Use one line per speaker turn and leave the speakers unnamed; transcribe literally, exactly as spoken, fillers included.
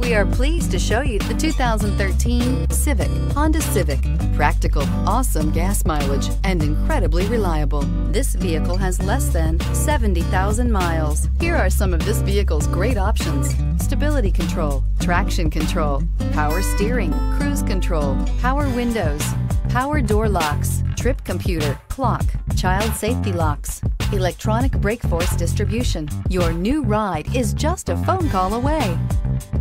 We are pleased to show you the two thousand thirteen Civic, Honda Civic. Practical, awesome gas mileage, and incredibly reliable. This vehicle has less than seventy thousand miles. Here are some of this vehicle's great options: stability control, traction control, power steering, cruise control, power windows, power door locks, trip computer, clock, child safety locks, electronic brake force distribution. Your new ride is just a phone call away.